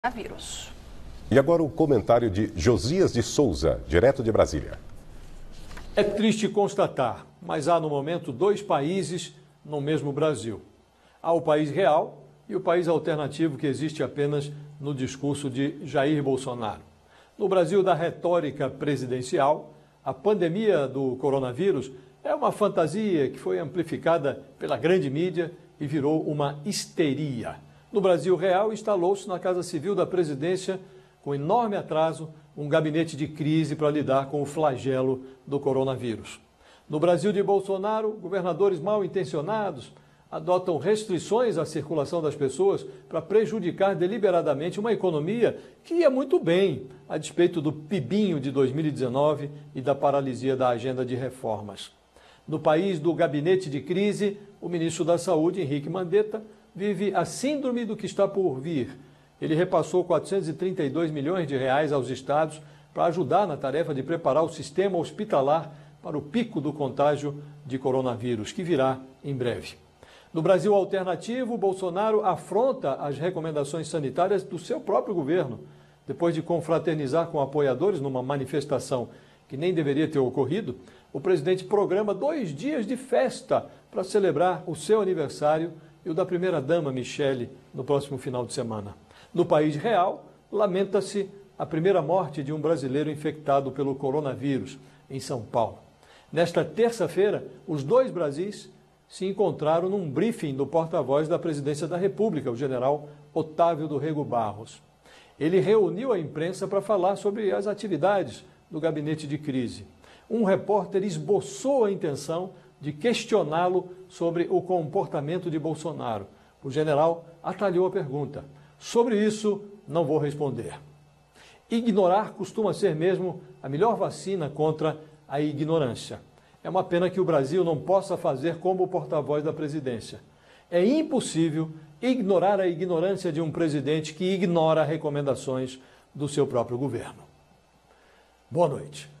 Vírus. E agora o comentário de Josias de Souza, direto de Brasília. É triste constatar, mas há no momento dois países no mesmo Brasil. Há o país real e o país alternativo que existe apenas no discurso de Jair Bolsonaro. No Brasil da retórica presidencial, a pandemia do coronavírus é uma fantasia que foi amplificada pela grande mídia e virou uma histeria. No Brasil real, instalou-se na Casa Civil da Presidência, com enorme atraso, um gabinete de crise para lidar com o flagelo do coronavírus. No Brasil de Bolsonaro, governadores mal intencionados adotam restrições à circulação das pessoas para prejudicar deliberadamente uma economia que ia muito bem, a despeito do pibinho de 2019 e da paralisia da agenda de reformas. No país do gabinete de crise, o ministro da Saúde, Henrique Mandetta, vive a síndrome do que está por vir. Ele repassou 432 milhões de reais aos estados para ajudar na tarefa de preparar o sistema hospitalar para o pico do contágio de coronavírus, que virá em breve. No Brasil alternativo, Bolsonaro afronta as recomendações sanitárias do seu próprio governo. Depois de confraternizar com apoiadores numa manifestação que nem deveria ter ocorrido, o presidente programa 2 dias de festa para celebrar o seu aniversário e o da primeira-dama Michele no próximo final de semana. No país real, lamenta-se a primeira morte de um brasileiro infectado pelo coronavírus em São Paulo. Nesta terça-feira, os dois Brasis se encontraram num briefing do porta-voz da Presidência da República, o general Otávio do Rego Barros. Ele reuniu a imprensa para falar sobre as atividades do gabinete de crise. Um repórter esboçou a intenção de questioná-lo sobre o comportamento de Bolsonaro. O general atalhou a pergunta. Sobre isso, não vou responder. Ignorar costuma ser mesmo a melhor vacina contra a ignorância. É uma pena que o Brasil não possa fazer como o porta-voz da presidência. É impossível ignorar a ignorância de um presidente que ignora recomendações do seu próprio governo. Boa noite.